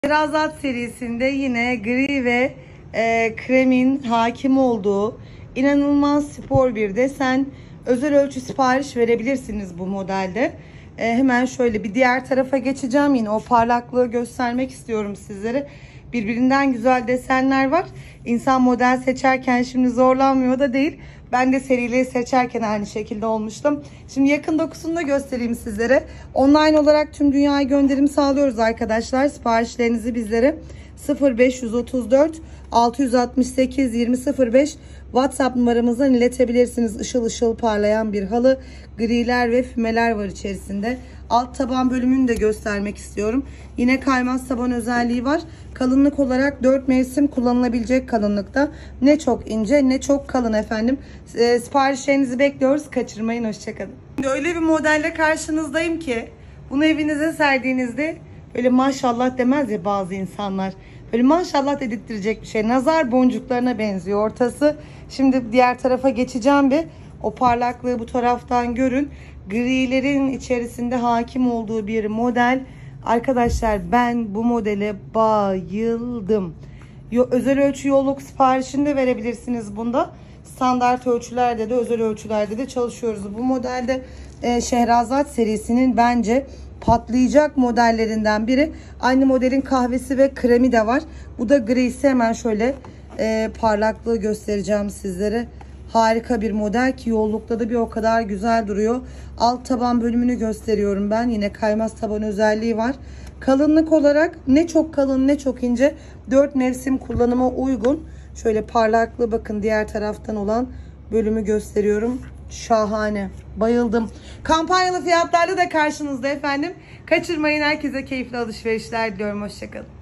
Şehrazat serisinde yine gri ve kremin hakim olduğu inanılmaz spor bir desen, özel ölçü sipariş verebilirsiniz bu modelde. Hemen şöyle bir diğer tarafa geçeceğim. Yine o parlaklığı göstermek istiyorum sizlere. Birbirinden güzel desenler var. İnsan model seçerken şimdi zorlanmıyor da değil. Ben de serileri seçerken aynı şekilde olmuştum. Şimdi yakın dokusunu da göstereyim sizlere. Online olarak tüm dünyaya gönderim sağlıyoruz arkadaşlar. Siparişlerinizi bizlere 0534 668 2005 WhatsApp numaramızdan iletebilirsiniz. Işıl ışıl parlayan bir halı, griler ve fümeler var içerisinde. Alt taban bölümünü de göstermek istiyorum. Yine kaymaz taban özelliği var. Kalınlık olarak 4 mevsim kullanılabilecek kalınlıkta. Ne çok ince ne çok kalın efendim. Siparişlerinizi bekliyoruz. Kaçırmayın. Hoşçakalın. Öyle bir modelle karşınızdayım ki bunu evinize serdiğinizde böyle maşallah demez ya bazı insanlar. Böyle maşallah dedirttirecek bir şey. Nazar boncuklarına benziyor ortası. Şimdi diğer tarafa geçeceğim bir. O parlaklığı bu taraftan görün. Grilerin içerisinde hakim olduğu bir model. Arkadaşlar ben bu modele bayıldım. Özel ölçü yolluk siparişini de verebilirsiniz bunda. Standart ölçülerde de özel ölçülerde de çalışıyoruz. Bu modelde Şehrazat serisinin bence patlayacak modellerinden biri. Aynı modelin kahvesi ve kremi de var. Bu da grisi. Hemen şöyle parlaklığı göstereceğim sizlere. Harika bir model ki yollukta da bir o kadar güzel duruyor. Alt taban bölümünü gösteriyorum ben. Yine kaymaz taban özelliği var. Kalınlık olarak ne çok kalın ne çok ince. 4 mevsim kullanıma uygun. Şöyle parlaklığı bakın diğer taraftan olan bölümü gösteriyorum. Şahane. Bayıldım. Kampanyalı fiyatlarla da karşınızda efendim. Kaçırmayın. Herkese keyifli alışverişler diliyorum. Hoşçakalın.